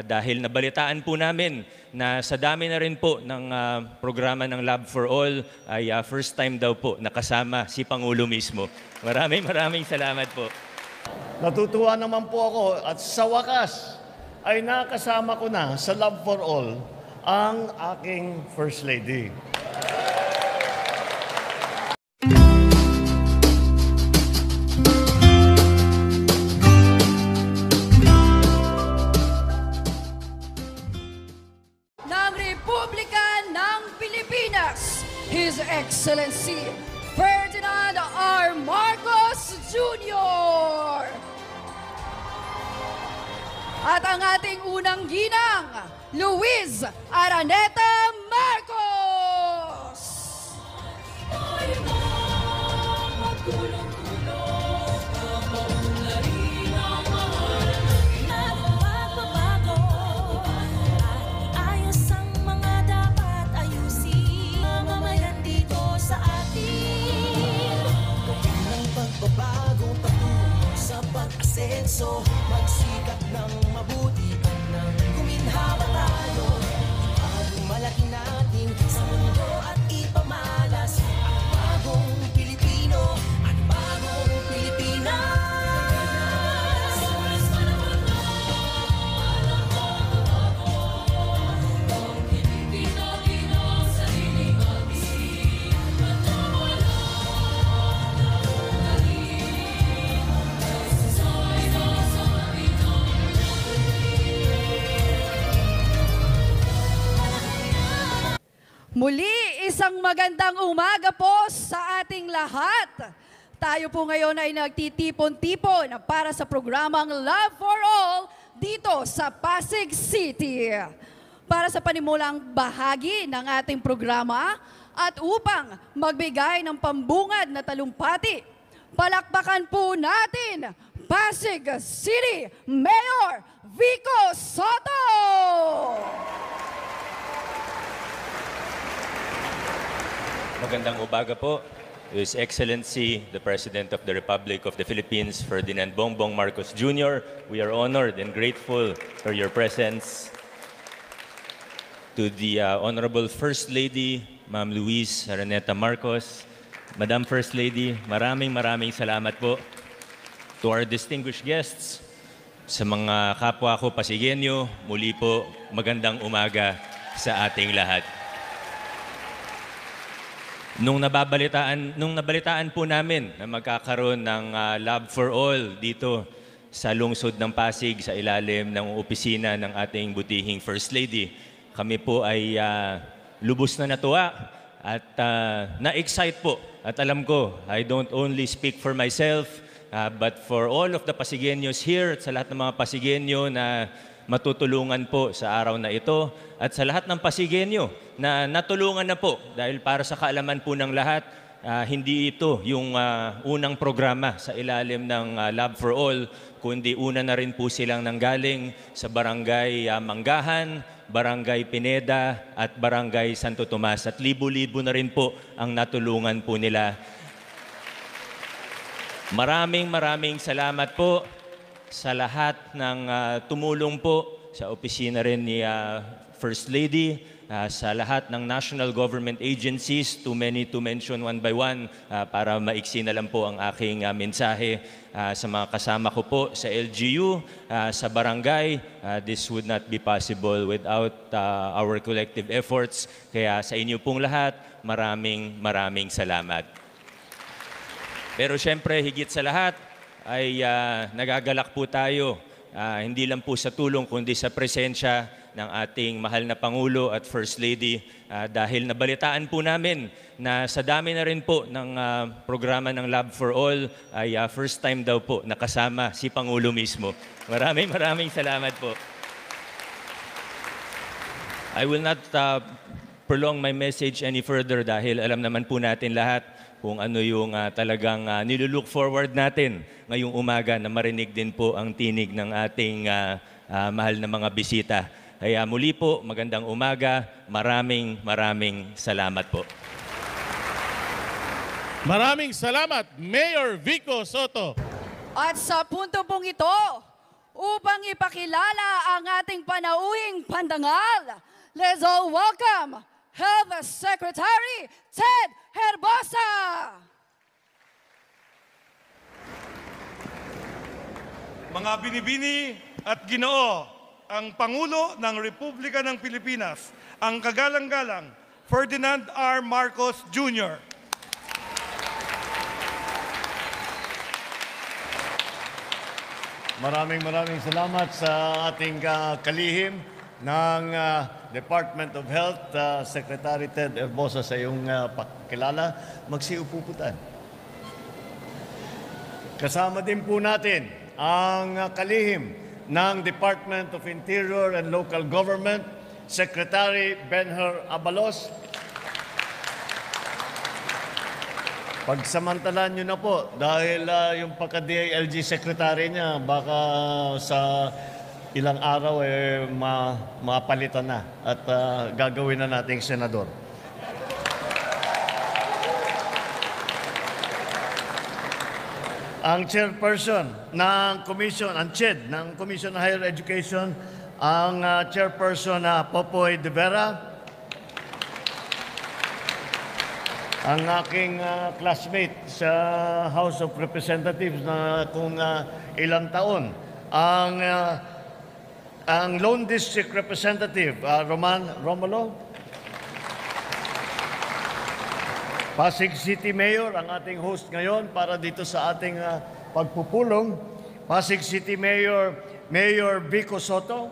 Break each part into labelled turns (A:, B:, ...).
A: dahil nabalitaan po namin na sa dami na rin po ng programa ng Love for All ay first time daw po nakasama si Pangulo mismo. Maraming salamat po.
B: Natutuwa naman po ako at sa wakas ay nakasama ko na sa Love for All ang aking First Lady.
C: Ng Republika ng Pilipinas, His Excellency Ferdinand R. Marcos Jr. At ang ating unang ginang, Luis Araneta Marcos.
D: Ayos ang mga dapat ayusin. Mamayan dito sa atin. Gawin ng pagbabago patungo sa pag-asenso. Magsikap ng mabuti at nang guminhawa tayo. Ipagong malaki natin sa mundo at ipamalas ang bagong Pilipino at bagong Pilipinas.
C: Muli, isang magandang umaga po sa ating lahat. Tayo po ngayon ay nagtitipon-tipon para sa programang Love for All dito sa Pasig City. Para sa panimulang bahagi ng ating programa at upang magbigay ng pambungad na talumpati, palakpakan po natin Pasig City Mayor Vico Soto!
A: Magandang umaga po, His Excellency, the President of the Republic of the Philippines, Ferdinand Bongbong Marcos Jr. We are honored and grateful for your presence. To the Honorable First Lady, Ma'am Luis Araneta Marcos, Madam First Lady, maraming salamat po. To our distinguished guests, sa mga kapwa ko Pasigueño, muli po magandang umaga sa ating lahat. Nung nabalitaan po namin na magkakaroon ng Love for All dito sa lungsod ng Pasig sa ilalim ng opisina ng ating butihing First Lady, kami po ay lubos na natuwa at na-excite po. At alam ko, I don't only speak for myself, but for all of the Pasigueños here at sa lahat ng mga Pasigueño na matutulungan po sa araw na ito at sa lahat ng Pasigueño na natulungan na po dahil para sa kaalaman po ng lahat, hindi ito yung unang programa sa ilalim ng Love for All, kundi una na rin po silang nanggaling sa Barangay Manggahan, Barangay Pineda at Barangay Santo Tomas at libo-libo na rin po ang natulungan po nila. Maraming salamat po sa lahat ng tumulong po sa opisina rin ni First Lady, sa lahat ng national government agencies, too many to mention one by one, para maiksi na lang po ang aking mensahe sa mga kasama ko po sa LGU, sa barangay. This would not be possible without our collective efforts. Kaya sa inyo pong lahat, maraming salamat. Pero syempre, higit sa lahat, ay nagagalak po tayo, hindi lang po sa tulong kundi sa presensya ng ating mahal na Pangulo at First Lady dahil nabalitaan po namin na sa dami na rin po ng programa ng Love for All ay first time daw po nakasama si Pangulo mismo. Maraming salamat po. I will not prolong my message any further dahil alam naman po natin lahat kung ano yung talagang nilulook forward natin ngayong umaga na marinig din po ang tinig ng ating mahal na mga bisita. Kaya muli po, magandang umaga. Maraming salamat po.
E: Maraming salamat, Mayor Vico Soto.
C: At sa punto pong ito, upang ipakilala ang ating panauhing pandangal. Let's all welcome Health Secretary Ted Herbosa.
E: Mga binibini at ginoo, ang Pangulo ng Republika ng Pilipinas, ang kagalang-galang Ferdinand R. Marcos Jr.
B: Maraming salamat sa ating kalihim ng Department of Health, Secretary Ted Herbosa, sa iyong pakilala. Magsiupo po tayo. Kasama din po natin ang kalihim ng Department of Interior and Local Government, Secretary Benher Abalos. Pagsamantalan nyo na po dahil yung pagka-DILG Secretary niya baka sa ilang araw mapalitan na at gagawin na nating senador. Ang chairperson ng commission, ang CHED ng Commission on Higher Education, ang chairperson na Popoy De Vera, ang aking classmate sa House of Representatives na kung ilang taon, ang Lone District Representative, Roman Romulo, Pasig City Mayor, ang ating host ngayon para dito sa ating pagpupulong, Pasig City Mayor, Mayor Vico Soto,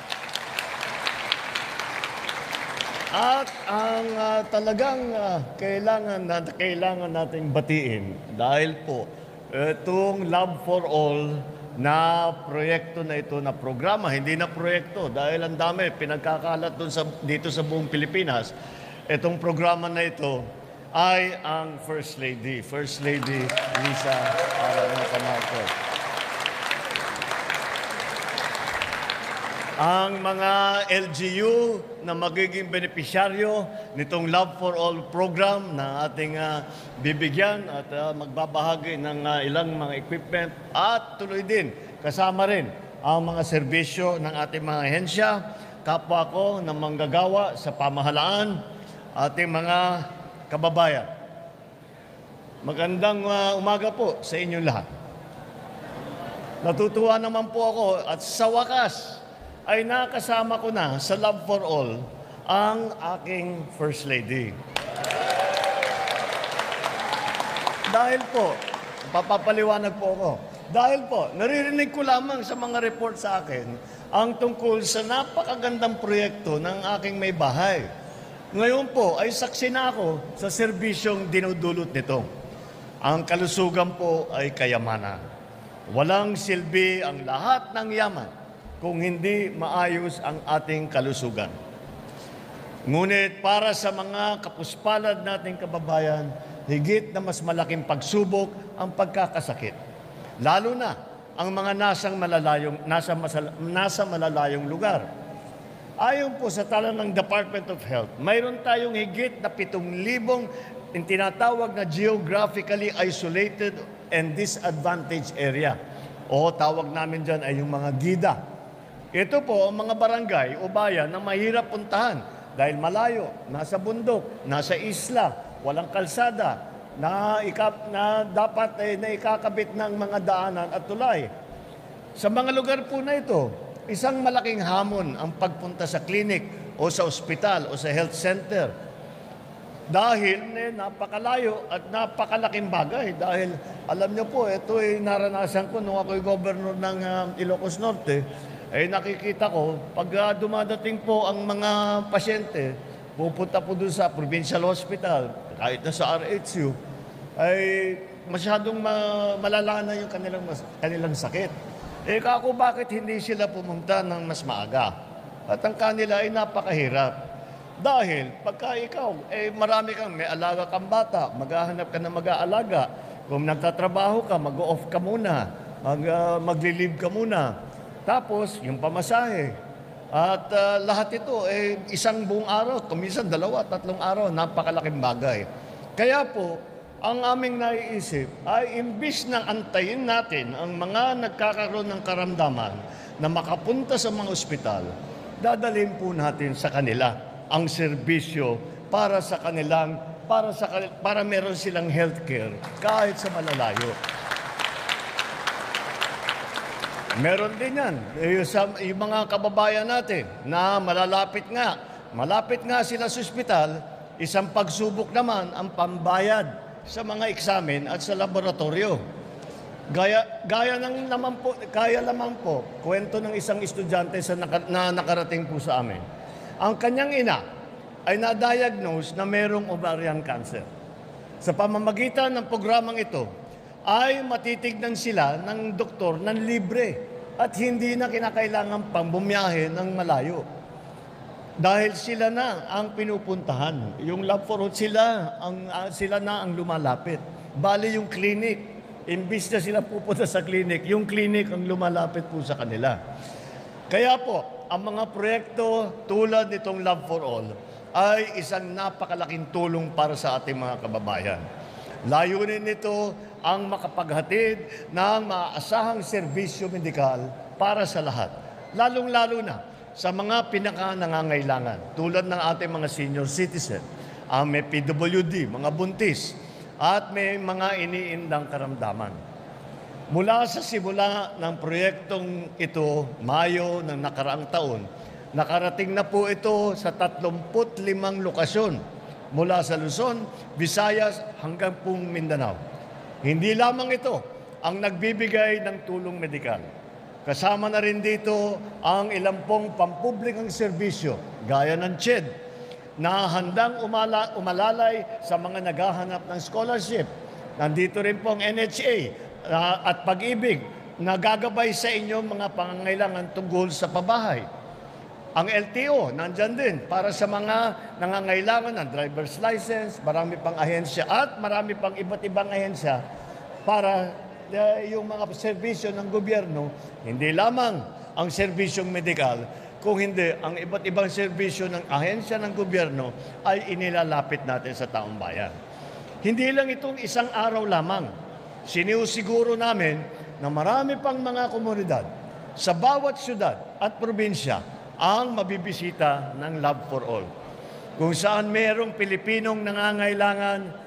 B: at ang talagang kailangan nating batiin dahil po itong Love for All na proyekto na ito, na programa, hindi na proyekto dahil ang dami pinagkakalat dito sa buong Pilipinas. Itong programa na ito ay ang First Lady Lisa Araneta Marcos. Ang mga LGU na magiging benepisyaryo nitong Love for All program na ating bibigyan at magbabahagi ng ilang mga equipment at tuloy din kasama rin ang mga serbisyo ng ating mga ahensya, kapwa ko na manggagawa sa pamahalaan, ating mga kababayan. Magandang umaga po sa inyong lahat. Natutuwa naman po ako at sa wakas ay nakasama ko na sa Love for All ang aking First Lady. Dahil po, papapaliwanag po ako. Dahil po, naririnig ko lamang sa mga report sa akin ang tungkol sa napakagandang proyekto ng aking may bahay. Ngayon po ay saksi na ako sa serbisyong dinudulot nito. Ang kalusugan po ay kayamanan. Walang silbi ang lahat ng yaman kung hindi maayos ang ating kalusugan. Ngunit para sa mga kapuspalad nating kababayan, higit na mas malaking pagsubok ang pagkakasakit. Lalo na ang mga nasa malalayong lugar. Ayon po sa tala ng Department of Health, mayroon tayong higit na 7,000 tinatawag na geographically isolated and disadvantaged area. O tawag namin dyan ay yung mga GIDA. Ito po ang mga barangay o bayan na mahirap puntahan dahil malayo, nasa bundok, nasa isla, walang kalsada, na dapat na ikakabit ng mga daanan at tulay. Sa mga lugar po na ito, isang malaking hamon ang pagpunta sa klinik o sa ospital o sa health center. Dahil napakalayo at napakalaking bagay. Dahil alam niyo po, ito ay naranasan ko nung ako'y governor ng Ilocos Norte. Nakikita ko, pag dumadating po ang mga pasyente, pupunta po doon sa provincial hospital, kahit na sa RHU, ay masyadong malala na yung kanilang sakit. Kako bakit hindi sila pumunta ng mas maaga? At ang kanila ay napakahirap. Dahil pagka ikaw, marami kang, may alaga kang bata, maghahanap ka na mag-aalaga. Kung nagtatrabaho ka, mag-off ka muna, magli-leave ka muna. Tapos, yung pamasahe. At lahat ito, isang buong araw, kuminsan 2-3 araw, napakalaking bagay. Kaya po, ang aming naiisip ay imbis na antayin natin ang mga nagkakaroon ng karamdaman na makapunta sa mga ospital, dadalhin po natin sa kanila ang serbisyo para meron silang healthcare kahit sa malalayo. Meron din yan. Yung mga kababayan natin na malapit nga sila sa ospital, isang pagsubok naman ang pambayad sa mga eksamen at sa laboratorio. Kaya lamang po, kwento ng isang estudyante na nakarating po sa amin. Ang kanyang ina ay na-diagnose na merong ovarian cancer. Sa pamamagitan ng programang ito, ay matitignan sila ng doktor ng libre at hindi na kinakailangan pang bumiyahe ng malayo. Dahil sila na ang pinupuntahan. Yung Love for All, sila na ang lumalapit. Bali yung clinic, imbis na sila pupunta sa clinic, yung clinic ang lumalapit po sa kanila. Kaya po, ang mga proyekto tulad nitong Love for All ay isang napakalaking tulong para sa ating mga kababayan. Layunin nito ang makapaghatid ng maaasahang serbisyo medikal para sa lahat. Lalong-lalo na sa mga pinaka-nangangailangan, tulad ng ating mga senior citizen, may PWD, mga buntis, at may mga iniindang karamdaman. Mula sa simula ng proyektong ito, Mayo ng nakaraang taon, nakarating na po ito sa 35 lokasyon mula sa Luzon, Visayas hanggang pong Mindanao. Hindi lamang ito ang nagbibigay ng tulong medikal. Kasama na rin dito ang ilang pong pampublikong serbisyo, gaya ng CHED, na handang umalalay sa mga naghahanap ng scholarship. Nandito rin po ang NHA at Pag-ibig na gagabay sa inyong mga pangangailangan tungkol sa pabahay. Ang LTO, nandyan din para sa mga nangangailangan ng driver's license, marami pang ahensya at marami pang iba't ibang ahensya para yung mga serbisyo ng gobyerno, hindi lamang ang serbisyong medikal, kung hindi ang iba't ibang serbisyo ng ahensya ng gobyerno ay inilalapit natin sa taong bayan. Hindi lang itong isang araw lamang. Sinisiguro namin na marami pang mga komunidad sa bawat syudad at probinsya ang mabibisita ng Love for All. Kung saan mayroong Pilipinong nangangailangan,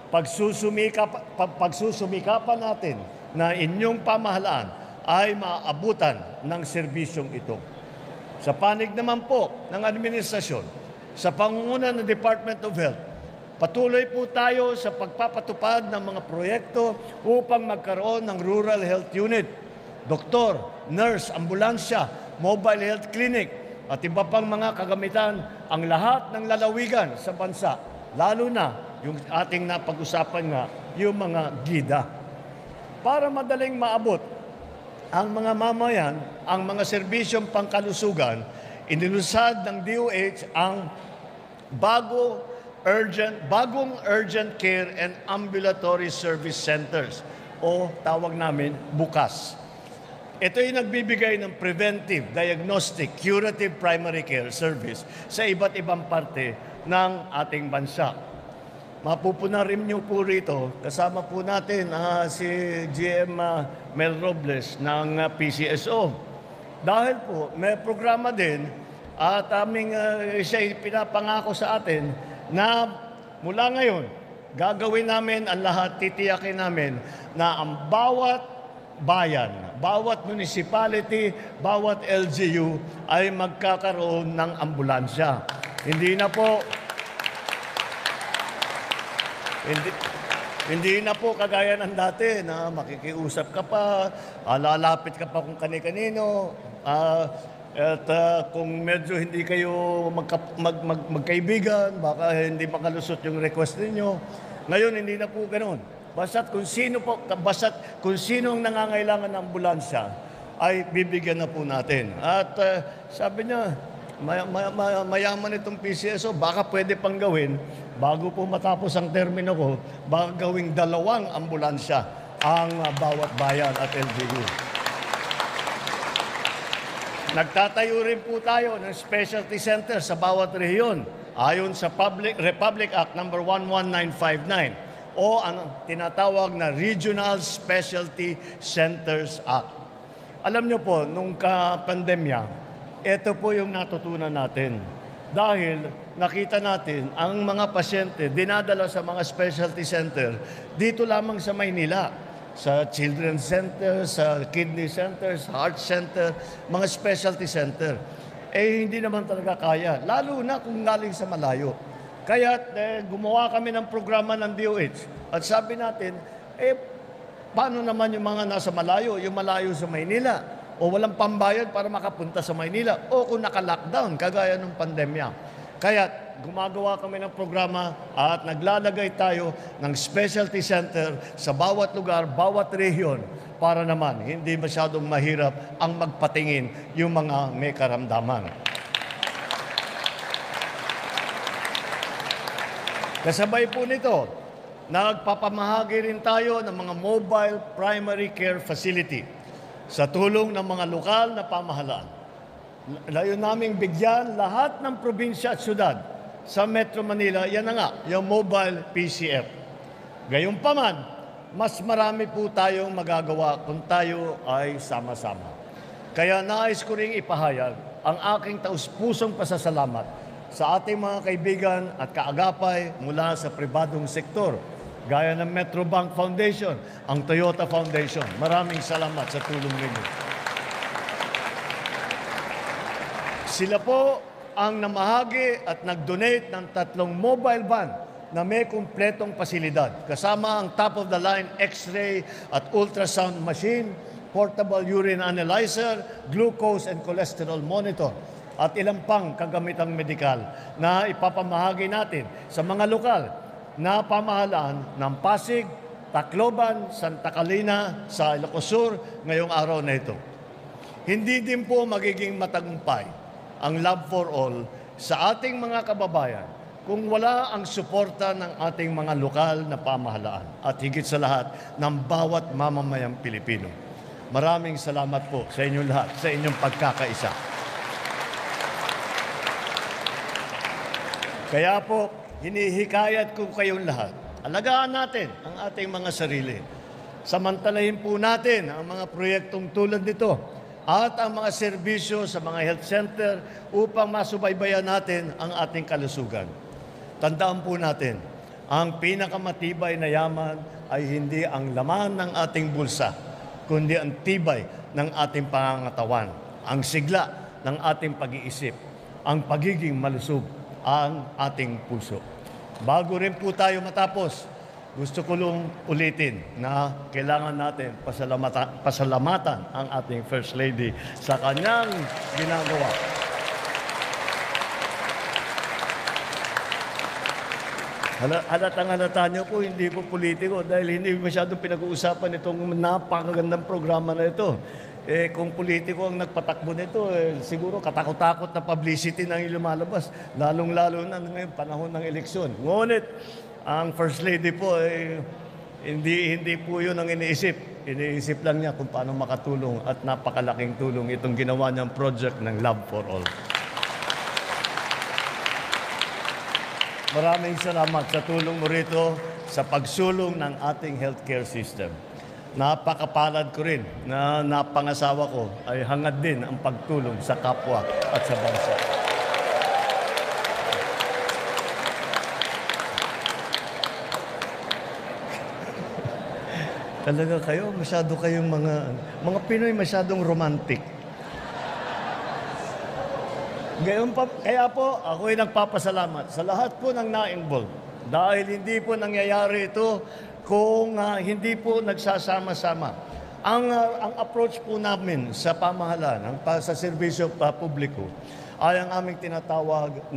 B: pagsusumikapan natin na inyong pamahalaan ay maabutan ng serbisyong ito. Sa panig naman po ng administrasyon, sa pangunguna ng Department of Health, patuloy po tayo sa pagpapatupad ng mga proyekto upang magkaroon ng Rural Health Unit, doktor, nurse, ambulansya, mobile health clinic, at iba pang mga kagamitan ang lahat ng lalawigan sa bansa, lalo na yung ating napag-usapan nga, yung mga gida. Para madaling maabot ang mga mamayan, ang mga serbisyong pangkalusugan, inilusad ng DOH ang bagong urgent care and ambulatory service centers o tawag namin BUCAS. Ito ay nagbibigay ng preventive, diagnostic, curative primary care service sa iba't ibang parte ng ating bansa. Mapupuna rin niyo po rito, kasama po natin si GM Mel Robles ng PCSO. Dahil po may programa din at siya pinapangako sa atin na mula ngayon, gagawin namin ang lahat, titiyakin namin na ang bawat bayan, bawat municipality, bawat LGU ay magkakaroon ng ambulansya. Hindi na po kagaya ng dati na makikiusap ka pa, lalapit ka pa kung kani-kanino, at kung medyo hindi kayo magkaibigan, baka hindi makalusot yung request ninyo. Ngayon, hindi na po ganoon. Basta't kung sino ang nangangailangan ng ambulansya, ay bibigyan na po natin. At sabi niya, mayaman itong PCSO, baka pwede pang gawin, bago po matapos ang termino ko, baka gawing 2 ambulansya ang bawat bayan at LGU. Nagtatayo rin po tayo ng specialty center sa bawat rehiyon ayon sa Republic Act No. 11959 o ang tinatawag na Regional Specialty Centers Act. Alam niyo po, nung pandemya, ito po yung natutunan natin. Dahil nakita natin ang mga pasyente dinadala sa mga specialty center dito lamang sa Maynila, sa Children's Center, sa Kidney Center, sa Heart Center, mga specialty center. Hindi naman talaga kaya, lalo na kung galing sa malayo. Kaya gumawa kami ng programa ng DOH at sabi natin, paano naman yung mga nasa malayo, yung malayo sa Maynila, o walang pambayad para makapunta sa Maynila, o kung naka-lockdown, kagaya ng pandemya. Kaya gumagawa kami ng programa at naglalagay tayo ng specialty center sa bawat lugar, bawat rehiyon, para naman hindi masyadong mahirap ang magpatingin yung mga may karamdaman. Kasabay po nito, nagpapamahagi rin tayo ng mga mobile primary care facility sa tulong ng mga lokal na pamahalaan. Layo naming bigyan lahat ng probinsya at syudad sa Metro Manila, yan na nga, yung mobile PCF. Gayunpaman, mas marami po tayong magagawa kung tayo ay sama-sama. Kaya nais ko ring ipahayag ang aking taus-pusong pasasalamat sa ating mga kaibigan at kaagapay mula sa pribadong sektor, gaya ng Metrobank Foundation, ang Toyota Foundation. Maraming salamat sa tulong ninyo. Sila po ang namahagi at nag-donate ng 3 mobile van na may kumpletong pasilidad, kasama ang top-of-the-line X-ray at ultrasound machine, portable urine analyzer, glucose and cholesterol monitor, at ilang pang kagamitang medikal na ipapamahagi natin sa mga lokal na pamahalaan ng Pasig, Tacloban, Santa Catalina, sa Ilocos Sur ngayong araw na ito. Hindi din po magiging matagumpay ang Love for All sa ating mga kababayan kung wala ang suporta ng ating mga lokal na pamahalaan at higit sa lahat ng bawat mamamayang Pilipino. Maraming salamat po sa inyong lahat, sa inyong pagkakaisa. Kaya po, hinihikayat ko kayong lahat, alagaan natin ang ating mga sarili. Samantalahin po natin ang mga proyektong tulad nito at ang mga serbisyo sa mga health center upang masubaybayan natin ang ating kalusugan. Tandaan po natin, ang pinakamatibay na yaman ay hindi ang laman ng ating bulsa, kundi ang tibay ng ating pangangatawan, ang sigla ng ating pag-iisip, ang pagiging malusog, ang ating puso. Bago rin po tayo matapos, gusto ko lang ulitin na kailangan natin pasalamatan ang ating First Lady sa kanyang ginagawa. Halatang-halata niyo po, hindi po politiko dahil hindi masyadong pinag-uusapan itong napakagandang programa na ito. Kung politiko ang nagpatakbo nito, siguro katakot-takot na publicity nang lumalabas, lalong-lalo na ngayon panahon ng eleksyon. Ngunit, ang First Lady po, hindi po yun ang iniisip. Iniisip lang niya kung paano makatulong at napakalaking tulong itong ginawa niyang project ng Love for All. Maraming salamat sa tulong mo rito sa pagsulong ng ating healthcare system. Napakapalad ko rin na napangasawa ko ay hangad din ang pagtulong sa kapwa at sa bansa. Talaga kayo, masyado kayong mga Pinoy masyadong romantic. Kaya po, ako'y nagpapasalamat sa lahat po ng na-involve. Dahil hindi po nangyayari ito kung hindi po nagsasama-sama. Ang approach po namin sa pamahalaan, sa serbisyo publiko, ay ang aming tinatawag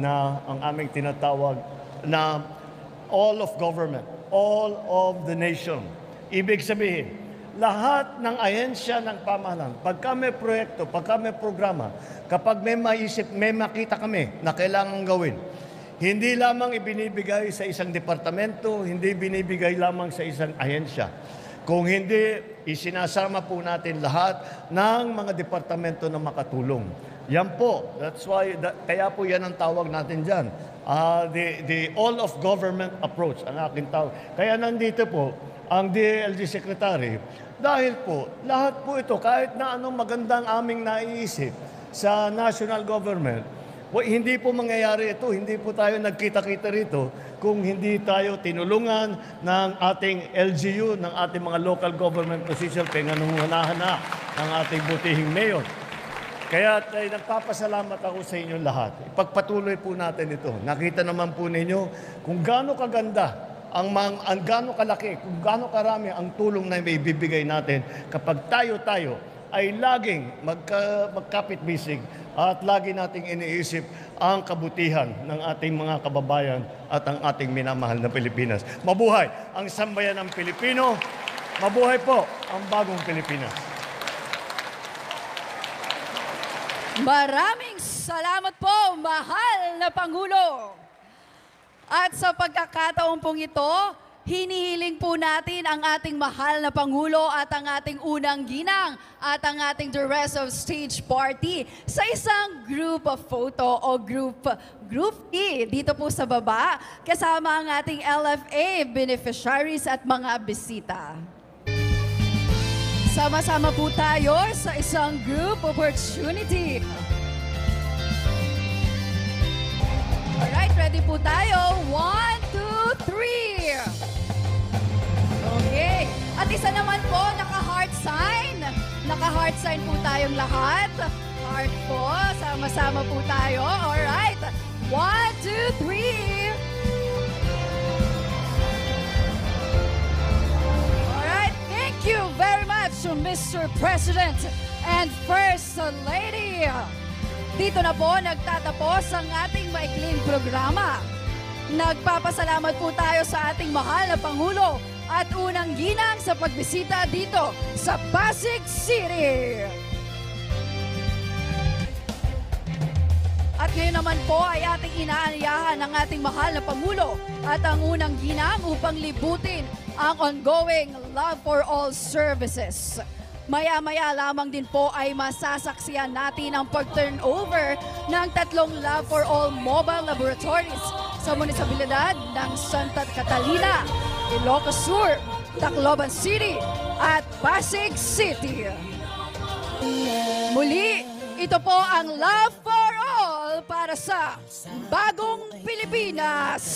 B: na all of government, all of the nation. Ibig sabihin, lahat ng ahensya ng pamahalaan, pagka may proyekto, pagka may programa, kapag may maisip, may makita kami na kailangan gawin, hindi lamang ibinibigay sa isang departamento, hindi binibigay lamang sa isang ahensya. Kung hindi, isinasama po natin lahat ng mga departamento na makatulong. Yan po. That's why, kaya po yan ang tawag natin dyan. The all of government approach, ang aking tawag. Kaya nandito po ang DILG Secretary. Dahil po, lahat po ito, kahit na anong magandang aming naiisip sa national government, hindi po mangyayari ito. Hindi po tayo nagkita-kita rito kung hindi tayo tinulungan ng ating LGU, ng ating mga local government position, pinanunghanahan ng ating butihing mayor. Kaya nagpapasalamat ako sa inyo lahat. Ipagpatuloy po natin ito. Nakita naman po ninyo kung gaano kaganda, ang gaano kalaki, kung gaano karami ang tulong na may bibigay natin kapag tayo-tayo ay laging magkapit-bisig at lagi nating iniisip ang kabutihan ng ating mga kababayan at ang ating minamahal na Pilipinas. Mabuhay ang sambayan ng Pilipino. Mabuhay po ang bagong Pilipinas.
C: Maraming salamat po, mahal na Pangulo. At sa pagkakataon pong ito, hinihiling po natin ang ating mahal na Pangulo at ang ating unang ginang at ang ating the rest of stage party sa isang group of photo o group E dito po sa baba kasama ang ating LFA beneficiaries at mga bisita. Sama-sama po tayo sa isang group opportunity. Alright, ready po tayo. 1, 2, 3. Okay. At isa naman po, naka-heart sign. Naka-heart sign po tayong lahat. Heart po. Sama-sama po tayo. Alright. 1, 2, 3. Alright. Thank you very much to Mr. President and First Lady. Dito na po nagtatapos ang ating maikling programa. Nagpapasalamat po tayo sa ating mahal na Pangulo at unang ginang sa pagbisita dito sa Pasig City. At ngayon naman po ay ating inaanyayahan ang ating mahal na Pangulo at ang unang ginang upang libutin ang ongoing Love for All services. Maya-maya lamang din po ay masasaksiyan natin ang pag-turnover ng 3 Love for All mobile laboratories sa munisipalidad ng Santa Catalina, Ilocos Sur, Tacloban City at Pasig City. Muli, ito po ang Love for All para sa Bagong Pilipinas.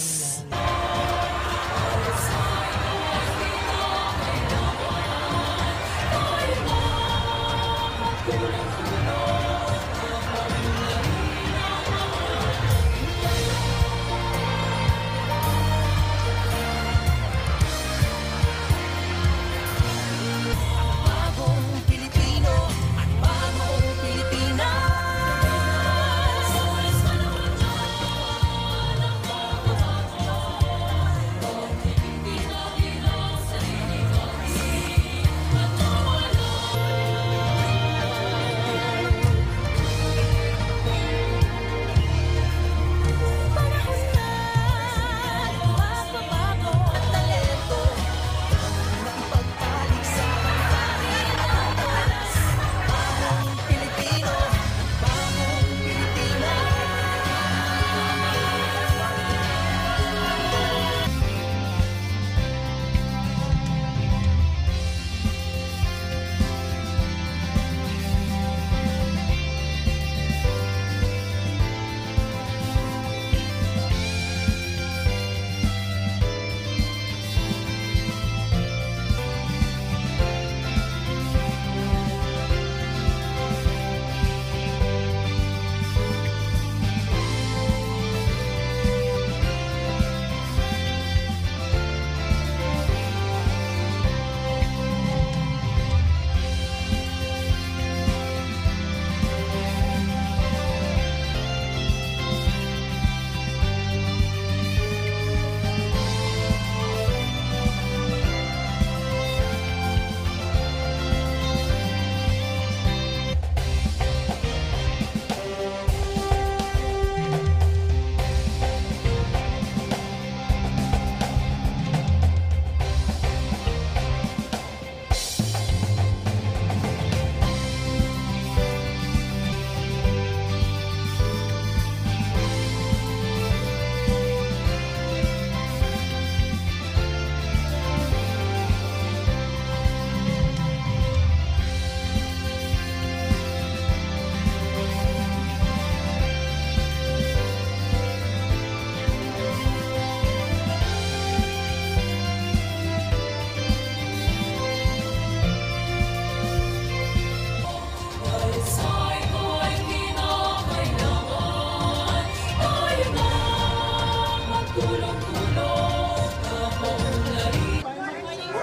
D: Bagong Pilipino at bagong Pilipinas.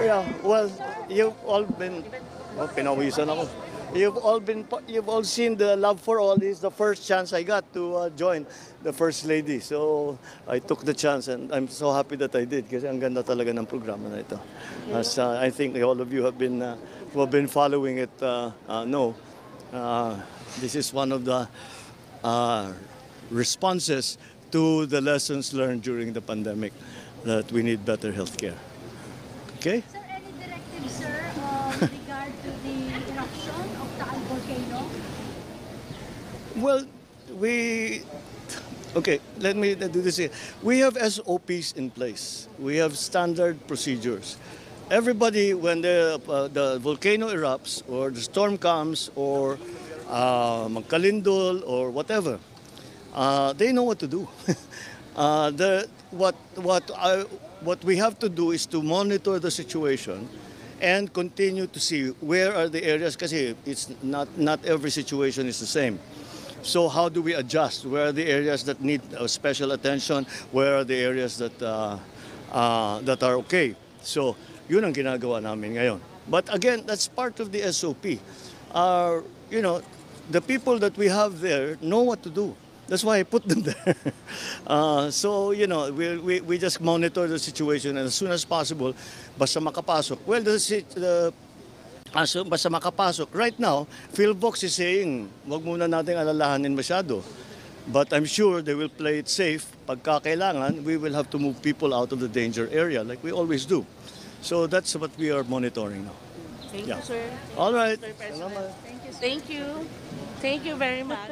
B: Yeah, well, you've all been, pinawisan ako. You've all seen the Love for All. This is the first chance I got to join the First Lady. So I took the chance and I'm so happy that I did kasi ang ganda talaga ng programa na ito. As I think all of you who have been following it know, this is one of the responses to the lessons learned during the pandemic that we need better healthcare. Okay?
F: Sir, any directive, sir, with regard to the eruption of Taal volcano?
B: Well, let me do this here. We have SOPs in place. We have standard procedures. Everybody, when the volcano erupts or the storm comes or magkalindol or whatever, they know what to do. What we have to do is to monitor the situation and continue to see where are the areas, kasi it's not every situation is the same. So how do we adjust? Where are the areas that need special attention? Where are the areas that are okay? So yun ang ginagawa namin ngayon. But again, that's part of the SOP. The people that we have there know what to do. That's why I put them there. So, we just monitor the situation, and as soon as possible, basta makapasok. Well, basta makapasok. Right now, PhilVox is saying, wag muna nating alalahanin masyado. But I'm sure they will play it safe. Pagka kailangan, we will have to move people out of the danger area like we always do. So that's what we are monitoring now.
G: Thank you, sir.
B: All right.
G: Mr. President. Thank you very much.